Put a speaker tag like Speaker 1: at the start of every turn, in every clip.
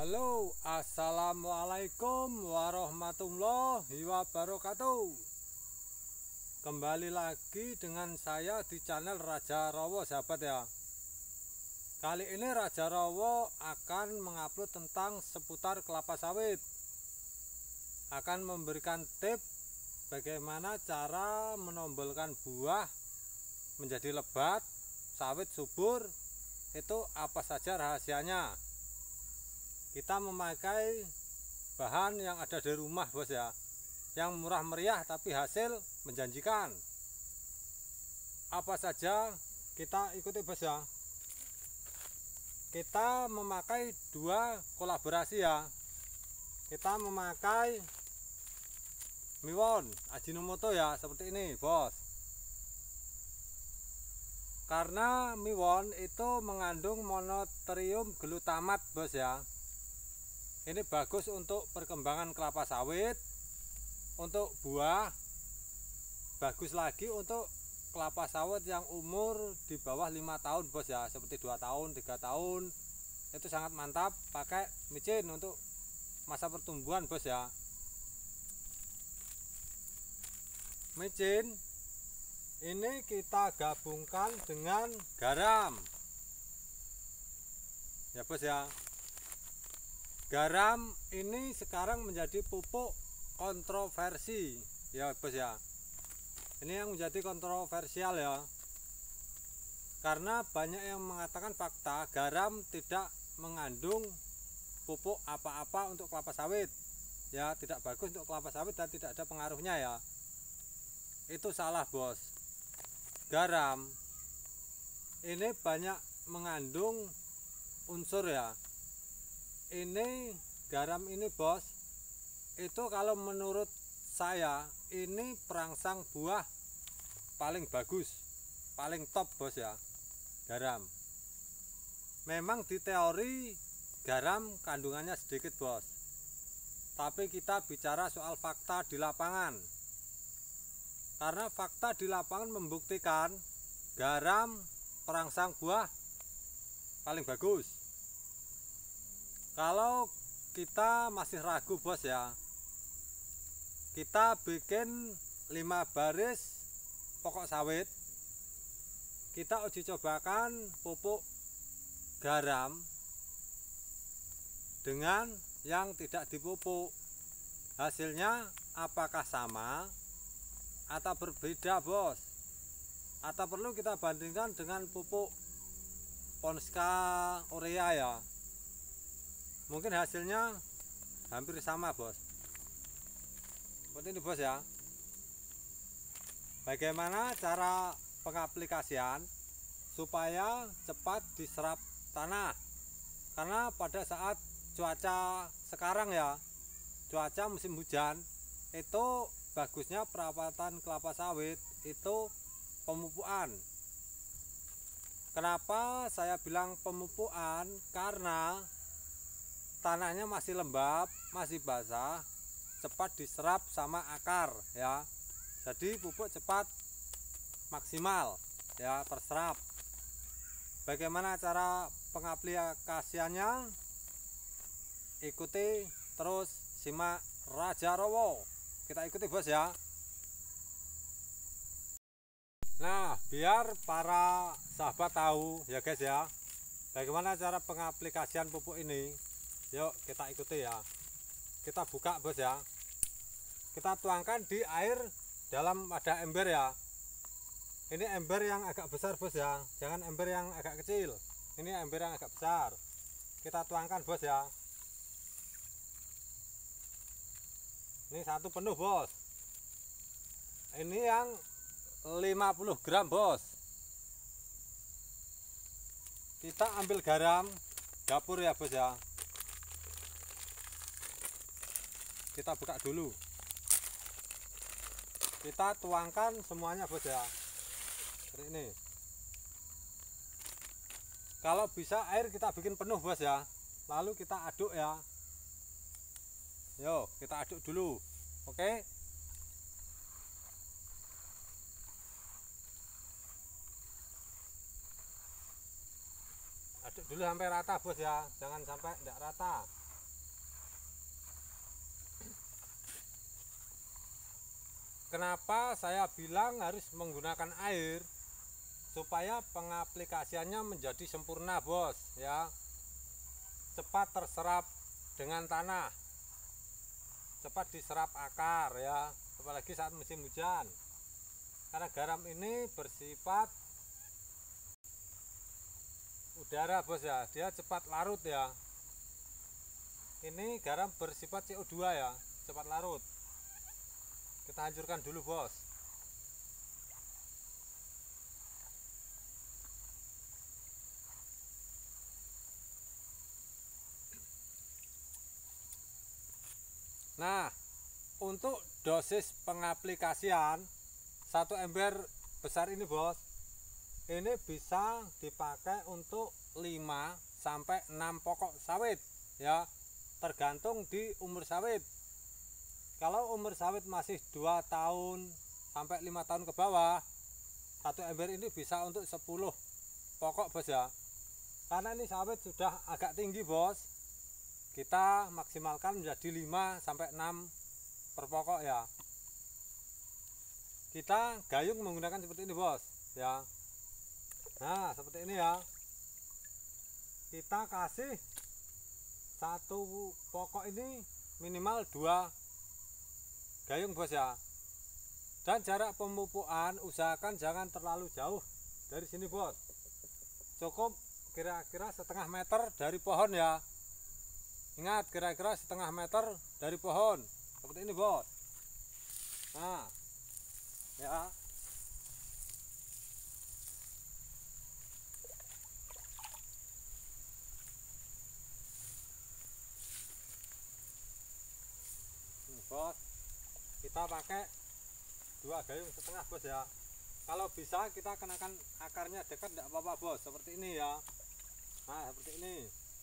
Speaker 1: Halo, assalamualaikum warahmatullahi wabarakatuh. Kembali lagi dengan saya di channel Raja Rowo, sahabat ya. Kali ini Raja Rowo akan mengupload tentang seputar kelapa sawit. Akan memberikan tips bagaimana cara menombolkan buah menjadi lebat, sawit subur. Itu apa saja rahasianya. Kita memakai bahan yang ada di rumah, bos ya, yang murah meriah tapi hasil menjanjikan. Apa saja kita ikuti, bos ya. Kita memakai dua kolaborasi ya. Kita memakai Miwon Ajinomoto ya, seperti ini, bos. Karena Miwon itu mengandung monotrium glutamat, bos ya. Ini bagus untuk perkembangan kelapa sawit, untuk buah, bagus lagi untuk kelapa sawit yang umur di bawah 5 tahun, bos ya, seperti 2 tahun, 3 tahun. Itu sangat mantap pakai micin untuk masa pertumbuhan, bos ya. Micin ini kita gabungkan dengan garam. Ya, bos ya. Garam ini sekarang menjadi pupuk kontroversi ya, bos ya. Ini yang menjadi kontroversial ya, karena banyak yang mengatakan fakta garam tidak mengandung pupuk apa-apa untuk kelapa sawit ya, tidak bagus untuk kelapa sawit dan tidak ada pengaruhnya ya. Itu salah, bos. Garam ini banyak mengandung unsur ya. Ini garam ini, bos, itu kalau menurut saya ini perangsang buah paling bagus, paling top, bos ya. Garam memang di teori garam kandungannya sedikit, bos, tapi kita bicara soal fakta di lapangan. Karena fakta di lapangan membuktikan garam perangsang buah paling bagus. Kalau kita masih ragu, bos ya, kita bikin 5 baris pokok sawit. Kita uji cobakan pupuk garam dengan yang tidak dipupuk. Hasilnya apakah sama atau berbeda, bos? Atau perlu kita bandingkan dengan pupuk Ponska Urea ya. Mungkin hasilnya hampir sama, bos. Seperti ini, bos ya. Bagaimana cara pengaplikasian supaya cepat diserap tanah? Karena pada saat cuaca sekarang ya, cuaca musim hujan, itu bagusnya perawatan kelapa sawit itu pemupukan. Kenapa saya bilang pemupukan? Karena tanahnya masih lembab, masih basah, cepat diserap sama akar ya. Jadi pupuk cepat maksimal ya, terserap. Bagaimana cara pengaplikasiannya? Ikuti terus, simak Raja Rowo. Kita ikuti, bos ya. Nah, biar para sahabat tahu ya, guys ya, bagaimana cara pengaplikasian pupuk ini. Yuk kita ikuti ya. Kita buka, bos ya. Kita tuangkan di air dalam wadah ember ya. Ini ember yang agak besar, bos ya. Jangan ember yang agak kecil. Ini ember yang agak besar. Kita tuangkan, bos ya. Ini 1 penuh, bos. Ini yang 50 gram, bos. Kita ambil garam dapur ya, bos ya. Kita buka dulu, kita tuangkan semuanya, bos ya, seperti ini. Kalau bisa air kita bikin penuh, bos ya, lalu kita aduk ya. Yuk kita aduk dulu, oke. Aduk dulu sampai rata, bos ya, jangan sampai tidak rata. kenapa saya bilang harus menggunakan air supaya pengaplikasiannya menjadi sempurna, bos, ya. Cepat terserap dengan tanah, cepat diserap akar, ya, apalagi saat musim hujan. Karena garam ini bersifat udara, bos, ya, dia cepat larut, ya. Ini garam bersifat CO2, ya, cepat larut. Kita hancurkan dulu, bos. Nah, untuk dosis pengaplikasian 1 ember besar ini, bos, ini bisa dipakai untuk 5 sampai 6 pokok sawit, ya, tergantung di umur sawit. Kalau umur sawit masih 2 tahun sampai 5 tahun ke bawah, 1 ember ini bisa untuk 10 pokok, bos, ya. Karena ini sawit sudah agak tinggi, bos, kita maksimalkan menjadi 5 sampai 6 per pokok, ya. Kita gayung menggunakan seperti ini, bos, ya. Nah, seperti ini, ya. Kita kasih 1 pokok ini minimal 2 gayung, bos, ya. Dan jarak pemupukan usahakan jangan terlalu jauh dari sini, bos. Cukup kira-kira setengah meter dari pohon, ya. Ingat, kira-kira setengah meter dari pohon, seperti ini, bos. Nah, ya. Bos, kita pakai 2 gayung setengah, bos, ya. Kalau bisa kita kenakan akarnya dekat, tidak apa-apa, bos, seperti ini, ya. Nah, seperti ini.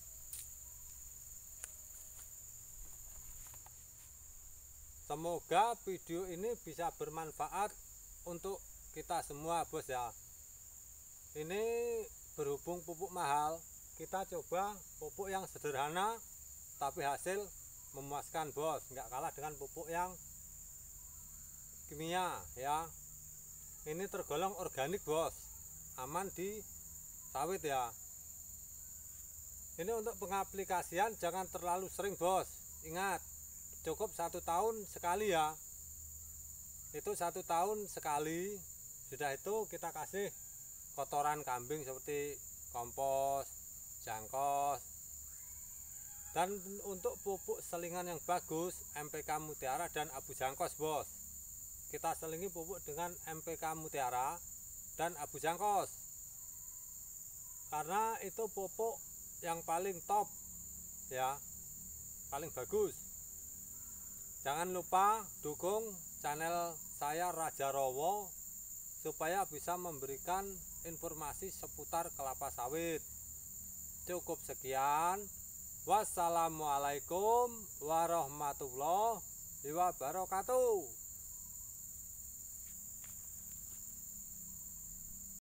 Speaker 1: Semoga video ini bisa bermanfaat untuk kita semua, bos, ya. Ini berhubung pupuk mahal, kita coba pupuk yang sederhana tapi hasil memuaskan, bos, nggak kalah dengan pupuk yang kimia, ya. Ini tergolong organik, bos, aman di sawit, ya. Ini untuk pengaplikasian jangan terlalu sering, bos. Ingat, cukup 1 tahun sekali, ya. Itu 1 tahun sekali. Sudah itu kita kasih kotoran kambing seperti kompos, jangkos. Dan untuk pupuk selingan yang bagus, MPK Mutiara dan Abu Jangkos, bos. Kita selingi pupuk dengan MPK Mutiara dan Abu Jangkos. Karena itu pupuk yang paling top, ya, paling bagus. Jangan lupa dukung channel saya Raja Rowo supaya bisa memberikan informasi seputar kelapa sawit. Cukup sekian. Wassalamualaikum warahmatullahi wabarakatuh.